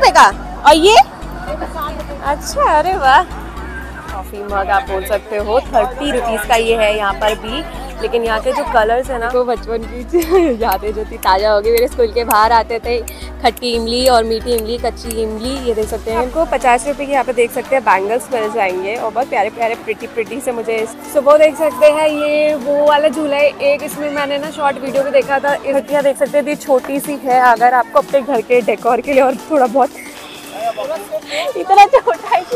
रुपए का। और ये अच्छा, अरे वाह। कॉफी मग आप बोल सकते हो 30 रुपीज़ का ये है यहाँ पर भी। लेकिन यहाँ के जो कलर्स है ना, वो बचपन की यादें जो थी ताज़ा हो गई। मेरे स्कूल के बाहर आते थे खट्टी इमली और मीठी इमली, कच्ची इमली। ये देख सकते हैं, इनको 50 रुपये की यहाँ पे देख सकते हैं बैंगल्स मिल जाएंगे और बहुत प्यारे प्यारे प्रिटी से मुझे। सो वो देख सकते हैं, ये वो वाला झूला है एक, इसमें मैंने ना शॉर्ट वीडियो में देखा था। यहाँ देख सकते हैं ये छोटी सी है, अगर आपको अपने घर के डेकोर के लिए और थोड़ा बहुत इतना छोटा है।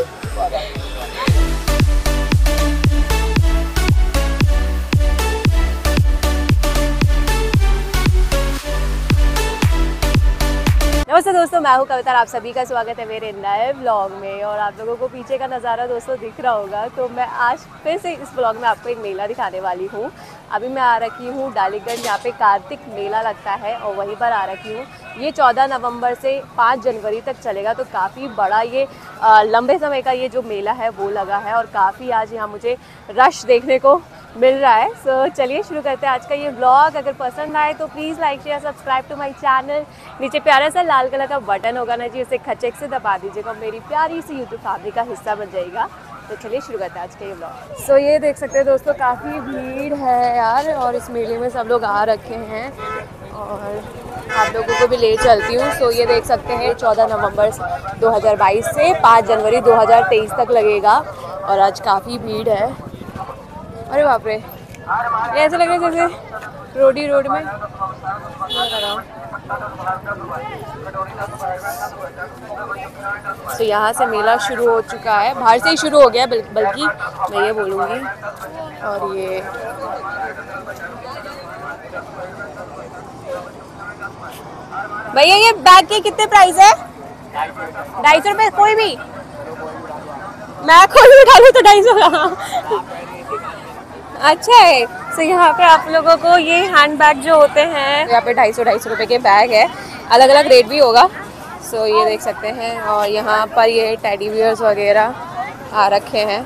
नमस्ते दोस्तों, मैं हूँ कविता और आप सभी का स्वागत है मेरे नए व्लॉग में। और आप लोगों को पीछे का नज़ारा दोस्तों दिख रहा होगा, तो मैं आज फिर से इस व्लॉग में आपको एक मेला दिखाने वाली हूँ। अभी मैं आ रखी हूँ डालीगंज, यहाँ पे कार्तिक मेला लगता है और वहीं पर आ रखी हूँ। ये 14 नवंबर से 5 जनवरी तक चलेगा, तो काफ़ी बड़ा ये लंबे समय का ये जो मेला है वो लगा है और काफ़ी आज यहाँ मुझे रश देखने को मिल रहा है। सो चलिए शुरू करते हैं आज का ये व्लॉग। अगर पसंद आए तो please like share subscribe to my channel. नीचे प्यारा सा लाल कलर का बटन होगा ना जी, उसे खचक से दबा दीजिएगा, मेरी प्यारी सी यूट्यूब फैमिली का हिस्सा बन जाएगा। तो चलिए शुरू करते हैं आज का ये व्लॉग। सो ये देख सकते हैं दोस्तों, काफ़ी भीड़ है यार और इस मेले में सब लोग आ रखे हैं और आप लोगों को भी ले चलती हूँ। सो ये देख सकते हैं 14 नवंबर 2022 से 5 जनवरी 2023 तक लगेगा और आज काफ़ी भीड़ है। अरे बाप रे, ये ऐसा लग रहा है जैसे रोड में तो यहाँ से मेला शुरू हो चुका है, बाहर से ही शुरू हो गया बल्कि मैं ये बोलूँगी। और ये भैया ये बैग के कितने प्राइस है? 250 रुपये। कोई भी मैं कोई भी उठा लूँ तो 250 का। अच्छा है। तो यहाँ पे आप लोगों को ये हैंड बैग जो होते हैं, यहाँ पे 250 रुपये के बैग है, अलग अलग रेट भी होगा। सो ये देख सकते हैं और यहाँ पर ये टेडी बियर्स वगैरह आ रखे हैं।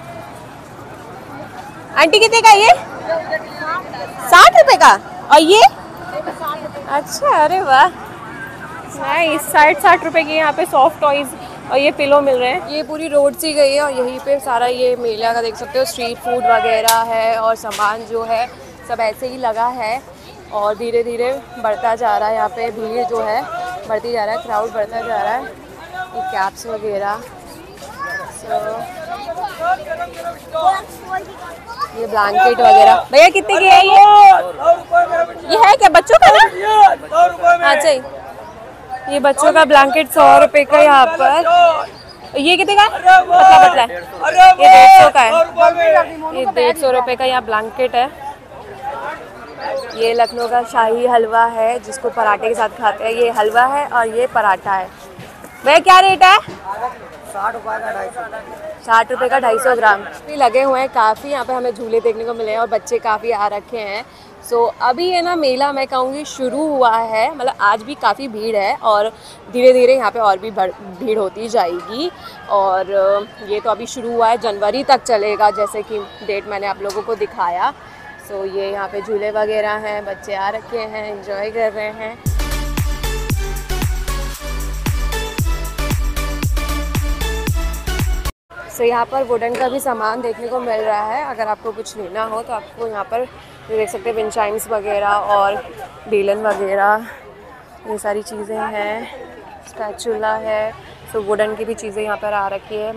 आंटी कितने का ये? 60 रुपये का। और ये अच्छा, अरे वाह नाइस। 60 रुपये के यहाँ पे सॉफ्ट टॉयज और ये पिलो मिल रहे हैं। ये पूरी रोड सी गई है और यहीं पे सारा ये मेला का देख सकते हो, स्ट्रीट फूड वगैरह है और सामान जो है सब ऐसे ही लगा है और धीरे धीरे बढ़ता जा रहा है। यहाँ पे भीड़ जो है बढ़ती जा रहा है, क्राउड बढ़ता जा रहा है। ये कैप्स वगैरह, ये ब्लैंकेट वगैरह। भैया कितने की है ये है क्या बच्चों का ना? अच्छा, ये बच्चों का ब्लैंकेट 100 रुपये का। यहाँ पर ये कितने का है? पतला है, ये 150 का है। ये 150 रुपये का यहाँ ब्लैंकेट है। ये लखनऊ का शाही हलवा है जिसको पराठे के साथ खाते हैं। ये हलवा है और ये पराठा है। भैया क्या रेट है? 60 रुपये का 250। 60 रुपये का 250 ग्राम भी लगे हुए हैं। काफ़ी यहाँ पे हमें झूले देखने को मिले हैं और बच्चे काफ़ी आ रखे हैं। सो अभी है ना मेला मैं कहूँगी शुरू हुआ है, मतलब आज भी काफ़ी भीड़ है और धीरे धीरे यहाँ पे और भी भीड़ होती जाएगी। और ये तो अभी शुरू हुआ है, जनवरी तक चलेगा जैसे कि डेट मैंने आप लोगों को दिखाया। सो ये यहाँ पे झूले वगैरह हैं, बच्चे आ रखे हैं, एंजॉय कर रहे हैं। सो यहाँ पर वुडन का भी सामान देखने को मिल रहा है। अगर आपको कुछ लेना हो तो आपको यहाँ पर देख सकते हैं विंड चाइम्स वगैरह और बेलन वगैरह, ये सारी चीज़ें हैं। स्पैचुला है, सो वुडन की भी चीज़ें यहाँ पर आ रखी है।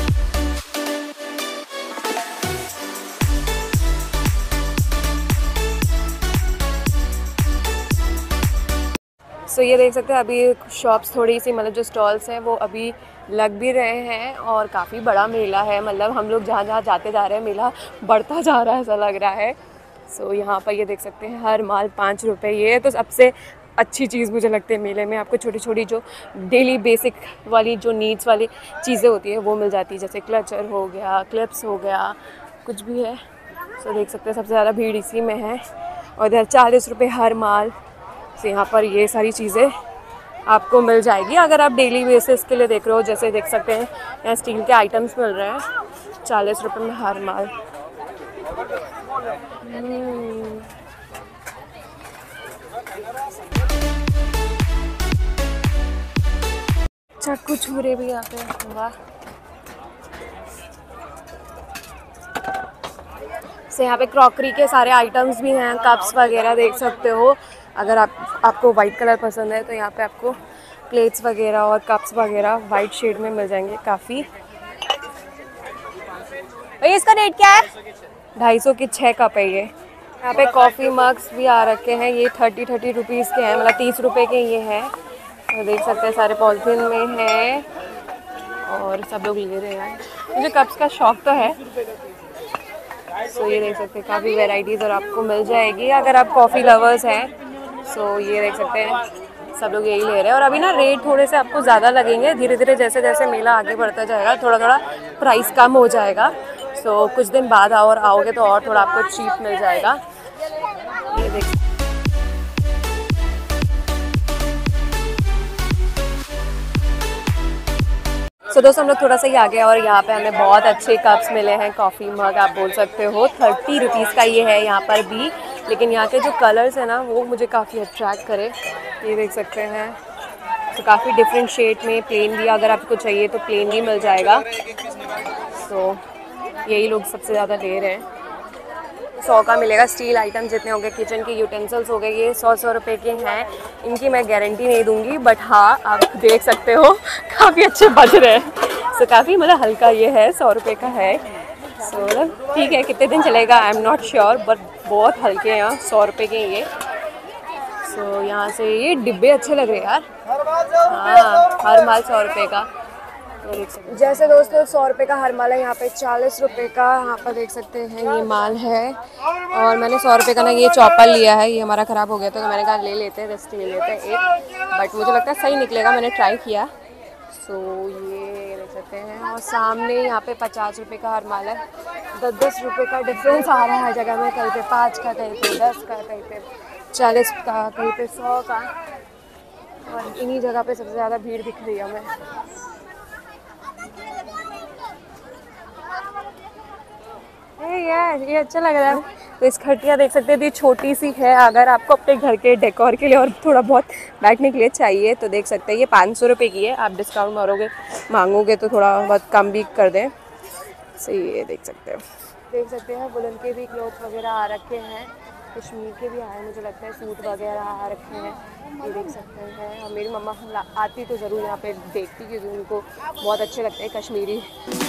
सो ये देख सकते हैं अभी शॉप्स थोड़ी सी, मतलब जो स्टॉल्स हैं वो अभी लग भी रहे हैं और काफ़ी बड़ा मेला है। मतलब हम लोग जहाँ जहाँ जाते जा रहे हैं मेला बढ़ता जा रहा है ऐसा लग रहा है। सो यहाँ पर ये देख सकते हैं हर माल 5 रुपये। ये तो सबसे अच्छी चीज़ मुझे लगती है मेले में, आपको छोटी छोटी जो डेली बेसिक वाली जो नीड्स वाली चीज़ें होती है वो मिल जाती है, जैसे क्लचर हो गया, क्लिप्स हो गया, कुछ भी है। सो देख सकते हैं सबसे ज़्यादा भीड़ इसी में है और इधर 40 रुपये हर माल से यहाँ पर ये सारी चीज़ें आपको मिल जाएगी अगर आप डेली बेसिस के लिए देख रहे हो। जैसे देख सकते हैं यहाँ स्टील के आइटम्स मिल रहे हैं 40 रुपये में हर माल। चाकू छुरे भी यहाँ पे, वाह। से यहाँ पे क्रॉकरी के सारे आइटम्स भी हैं, कप्स वगैरह देख सकते हो। अगर आपको वाइट कलर पसंद है तो यहाँ पे आपको प्लेट्स वगैरह और कप्स वगैरह वाइट शेड में मिल जाएंगे काफ़ी। भैया इसका रेट क्या है? 250 के 6 कप है ये। यहाँ पे कॉफ़ी मग्स भी आ रखे हैं, ये 30 रुपीज़ के हैं, मतलब 30 रुपए के ये हैं। तो देख सकते हैं सारे पॉलिथीन में हैं और सब लोग ले रहे हैं। मुझे कप्स का शौक तो है, सो ये देख सकते हैं काफ़ी वैरायटीज़ और आपको मिल जाएगी अगर आप कॉफ़ी लवर्स हैं। सो ये देख सकते हैं सब लोग यही ले रहे हैं। और अभी ना रेट थोड़े से आपको ज़्यादा लगेंगे, धीरे धीरे जैसे जैसे मेला आगे बढ़ता जाएगा थोड़ा थोड़ा प्राइस कम हो जाएगा। सो कुछ दिन बाद और आओगे तो और थोड़ा आपको चीप मिल जाएगा। ये देख सो दोस्तों हम लोग थोड़ा सा ही आ गए और यहाँ पे हमें बहुत अच्छे कप्स मिले हैं, कॉफ़ी मग आप बोल सकते हो। 30 रुपीज़ का ये है यहाँ पर भी, लेकिन यहाँ के जो कलर्स हैं ना वो मुझे काफ़ी अट्रैक्ट करे। ये देख सकते हैं तो काफ़ी डिफरेंट शेड में, प्लेन भी अगर आपको चाहिए तो प्लेन भी मिल जाएगा। सो यही लोग सबसे ज़्यादा ले रहे हैं। 100 का मिलेगा। स्टील आइटम जितने हो गए, किचन के यूटेंसिल्स हो गए, ये 100 रुपए के हैं। इनकी मैं गारंटी नहीं दूंगी, बट हाँ आप देख सकते हो काफ़ी अच्छे बज रहे हैं। सो काफ़ी मतलब हल्का ये है, 100 रुपये का है। सो मतलब ठीक है, कितने दिन चलेगा I am not sure, but बहुत हल्के हैं यहाँ, 100 रुपये के ये। सो यहाँ से ये डिब्बे अच्छे लग रहे हैं यार। हाँ, हर माल 100 रुपये का। जैसे दोस्तों 100 रुपये का हर माल है, यहाँ पे 40 रुपये का यहाँ पर देख सकते हैं ये माल है। और मैंने 100 रुपये का ना ये चॉपर लिया है, ये हमारा ख़राब हो गया था तो मैंने कहा ले लेते हैं, रेस्ट ले लेते हैं एक, बट मुझे लगता है सही निकलेगा, मैंने ट्राई किया। सो ये देख सकते हैं। और सामने यहाँ पे 50 रुपये का हर माल है। 10-10 रुपये का डिफरेंस आ रहा है हर जगह में, कहीं पे 5 का, कहीं पे 10 का, कहीं पे 40 का, कहीं पे 100 का। और इन्हीं जगह पे सबसे ज़्यादा भीड़ दिख रही है हमें। ये अच्छा लग रहा है। तो इस खटिया देख सकते हैं, ये छोटी सी है, अगर आपको अपने घर के डेकोर के लिए और थोड़ा बहुत बैठने के लिए चाहिए तो देख सकते हैं। ये 500 रुपये की है, आप डिस्काउंट मांगोगे तो थोड़ा बहुत कम भी कर दें। सही ये देख सकते हैं वुलन के भी क्लोथ वगैरह आ रखे हैं, कश्मीर के भी आए, मुझे लगता है सूट वगैरह आ रखे हैं, ये देख सकते हैं। और मेरी मम्मा आती तो ज़रूर यहाँ पे देखती, क्योंकि उनको बहुत अच्छे लगते हैं कश्मीरी।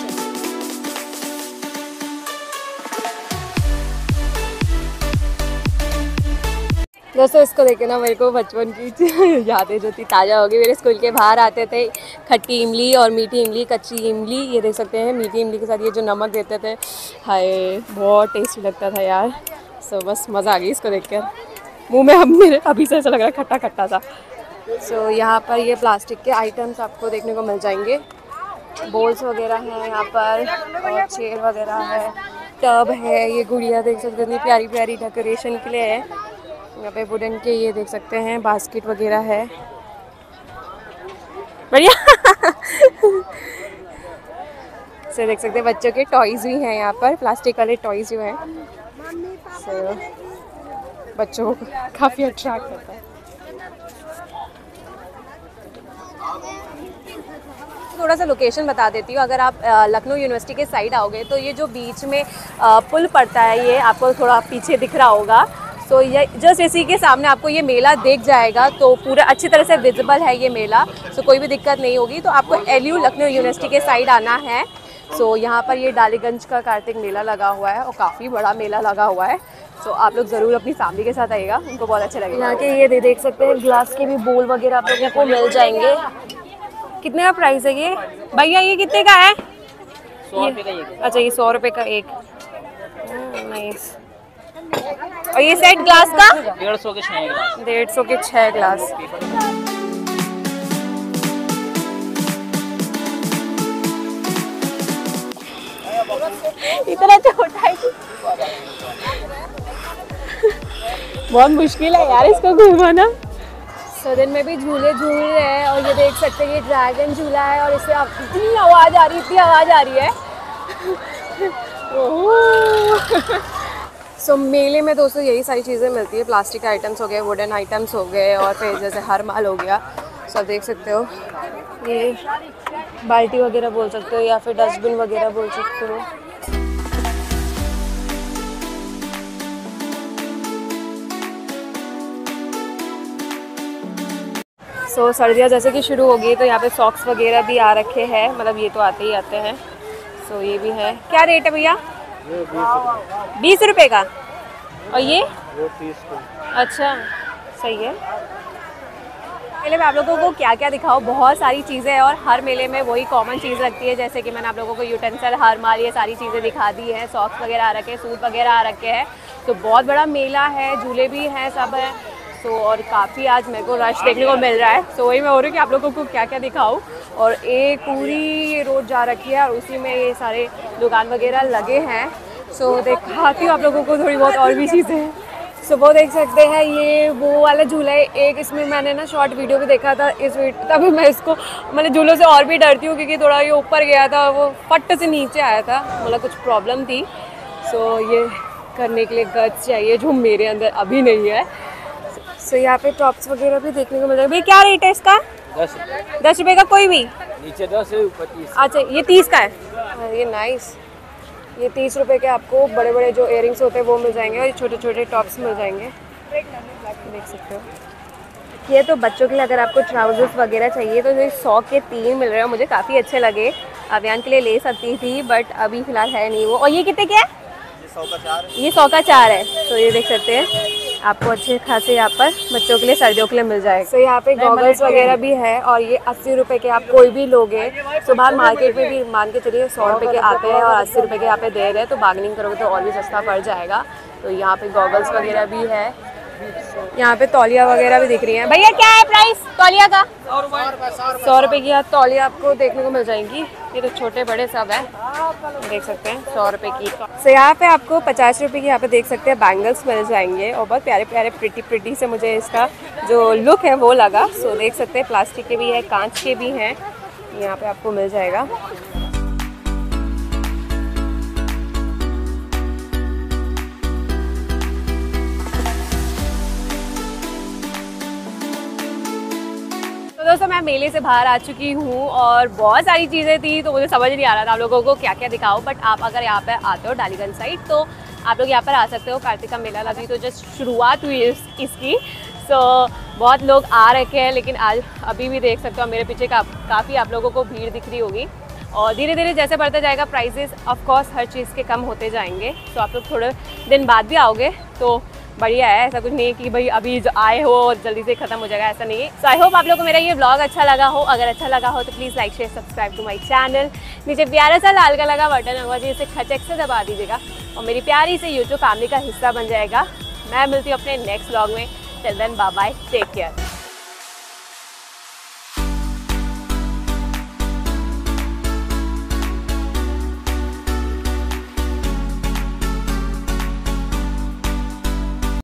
दोस्तों इसको देखे ना मेरे को बचपन की यादें जो थी ताज़ा हो गई। मेरे स्कूल के बाहर आते थे खट्टी इमली और मीठी इमली, कच्ची इमली, ये देख सकते हैं। मीठी इमली के साथ ये जो नमक देते थे, हाय बहुत टेस्टी लगता था यार। सो बस मज़ा आ गई इसको देखकर, मुंह में अब मेरे अभी से ऐसा लग रहा है खट्टा खट्टा सा। सो यहाँ पर ये प्लास्टिक के आइटम्स आपको देखने को मिल जाएंगे, बोल्स वगैरह हैं यहाँ पर, और चेयर वगैरह है, टब है, ये गुड़िया देख सकते हैं प्यारी प्यारी डेकोरेशन के लिए है। यहाँ पे वुडन के ये देख सकते हैं बास्केट वगैरह है, बढ़िया से देख सकते हैं। बच्चों के टॉयज़ भी हैं यहाँ पर, प्लास्टिक वाले टॉयज़ जो हैं, सो बच्चों को काफ़ी अट्रैक्ट करता है। थोड़ा सा लोकेशन बता देती हूँ। अगर आप लखनऊ यूनिवर्सिटी के साइड आओगे तो ये जो बीच में पुल पड़ता है, ये आपको थोड़ा पीछे दिख रहा होगा। तो ये जस्ट इसी के सामने आपको ये मेला दिख जाएगा, तो पूरा अच्छी तरह से विजिबल है ये मेला, सो कोई भी दिक्कत नहीं होगी। तो आपको LU लखनऊ यूनिवर्सिटी के साइड आना है। सो यहाँ पर ये डालीगंज का कार्तिक मेला लगा हुआ है और काफ़ी बड़ा मेला लगा हुआ है। सो आप लोग ज़रूर अपनी फैमिली के साथ आइएगा, उनको बहुत अच्छा लगेगा। यहाँ के ये देख सकते हैं ग्लास के भी बोल वगैरह आप लोगों को मिल जाएंगे। कितने का प्राइस है ये भैया? ये कितने का है? 100 रुपये का एक। अच्छा ये 100 रुपये का एक, नाइस। और ये सेट ग्लास का 150 के 6 ग्लास। 150 के 6 ग्लास। इतना छोटा है, बहुत मुश्किल है यार इसको घुमाना। सदन में भी झूले झूल रहे हैं, और ये देख सकते हैं ये ड्रैगन झूला है, और इससे इतनी आवाज़ आ रही है। सो मेले में दोस्तों यही सारी चीज़ें मिलती है, प्लास्टिक आइटम्स हो गए, वुडन आइटम्स हो गए, और फिर जैसे हर माल हो गया। सब देख सकते हो, ये बाल्टी वगैरह बोल सकते हो या फिर डस्टबिन वगैरह बोल सकते हो। सर्दियाँ जैसे कि शुरू हो गई तो यहाँ पे सॉक्स वगैरह भी आ रखे हैं, मतलब ये तो आते ही आते हैं। ये भी है। क्या रेट है भैया? 20 रुपये का। और ये 30 का। अच्छा, सही है। मेले में आप लोगों को क्या क्या दिखाओ, बहुत सारी चीज़ें हैं और हर मेले में वही कॉमन चीज़ लगती है, जैसे कि मैंने आप लोगों को यूटेंसिल, हर माल, ये सारी चीज़ें दिखा दी हैं। सॉक्स वगैरह आ रखे हैं, सूट वगैरह आ रखे हैं। तो बहुत बड़ा मेला है, झूले भी हैं, सब है। और काफ़ी आज मेरे को रश देखने को मिल रहा है। वही मैं हो रही हूँ कि आप लोगों को क्या क्या दिखाऊँ। और एक पूरी रोड जा रखी है और उसी में ये सारे दुकान वगैरह लगे हैं। दिखाती हूँ आप लोगों को थोड़ी बहुत और भी चीज़ें हैं। वो देख सकते हैं, ये वो वाला झूला है एक। इसमें मैंने ना शॉर्ट वीडियो भी देखा था तभी मैं इसको, मतलब झूलों से और भी डरती हूँ क्योंकि थोड़ा ये ऊपर गया था, वो फट से नीचे आया था, मतलब कुछ प्रॉब्लम थी। ये करने के लिए गट्स चाहिए जो मेरे अंदर अभी नहीं है। यहाँ पे टॉप्स वगैरह भी देखने को मिल जाएगा। भैया क्या रेट है इसका? 10 रुपये का कोई भी? नीचे 10 है, ऊपर 30। अच्छा, ये 30 का है। ये नाइस। ये 30 रुपये के आपको बड़े बड़े जो इयरिंग्स होते हैं वो मिल जाएंगे और ये छोटे छोटे टॉप्स मिल जाएंगे। देख सकते हो। ये तो बच्चों के लिए अगर आपको ट्राउजर्स वगैरह चाहिए तो ये 100 के 3 मिल रहे हैं। मुझे काफ़ी अच्छे लगे, अभियान के लिए ले सकती थी बट अभी फ़िलहाल है नहीं वो। और ये कितने के है? ये 100 का 4 है। ये देख सकते हैं आपको अच्छे खासे यहाँ पर बच्चों के लिए, सर्दियों के लिए मिल जाएगा। यहाँ पे गॉगल्स वगैरह भी है और ये 80 रुपये के आप कोई भी लोगे। बाहर मार्केट में भी मान के चलिए 100 रुपये के आते हैं और 80 रुपये के यहाँ पे दे रहे हैं, तो बार्गेनिंग करोगे तो और भी सस्ता पड़ जाएगा। यहाँ पे गॉगल्स वगैरह भी है। यहाँ पे तौलिया वगैरह भी दिख रही है। भैया क्या है प्राइस तौलिया का? 100 रुपये की यहाँ तौलिया आपको देखने को मिल जाएंगी। ये तो छोटे बड़े सब है, देख सकते हैं 100 रुपये की। यहाँ पे आपको 50 रुपये की यहाँ पे देख सकते हैं बैंगल्स मिल जाएंगे और बहुत प्यारे प्यारे प्रिटी से मुझे इसका जो लुक है वो लगा। देख सकते हैं प्लास्टिक के भी है, कांच के भी हैं, यहाँ पे आपको मिल जाएगा। दोस्तों मैं मेले से बाहर आ चुकी हूँ और बहुत सारी चीज़ें थी तो मुझे समझ नहीं आ रहा था आप लोगों को क्या क्या दिखाओ। बट आप अगर यहाँ पे आते हो डालीगंज साइड तो आप लोग यहाँ पर आ सकते हो। कार्तिक का मेला लगी तो जस्ट शुरुआत हुई इसकी। बहुत लोग आ रखे हैं, लेकिन आज अभी भी देख सकते हो मेरे पीछे काफ़ी आप लोगों को भीड़ दिख रही होगी। और धीरे धीरे जैसे बढ़ता जाएगा प्राइजेस ऑफकोर्स हर चीज़ के कम होते जाएंगे। आप लोग थोड़े दिन बाद भी आओगे तो बढ़िया है। ऐसा कुछ नहीं है कि भाई अभी जो आए हो और जल्दी से ख़त्म हो जाएगा, ऐसा नहीं है। आई होप आप लोगों को मेरा ये व्लॉग अच्छा लगा हो। अगर अच्छा लगा हो तो please like share subscribe to my channel. नीचे प्यारा सा लाल का लगा बटन होगा जिसे खचक से दबा दीजिएगा और मेरी प्यारी से यूट्यूब फैमिली का हिस्सा बन जाएगा। मैं मिलती हूँ अपने नेक्स्ट व्लॉग में। Till then bye bye, take care.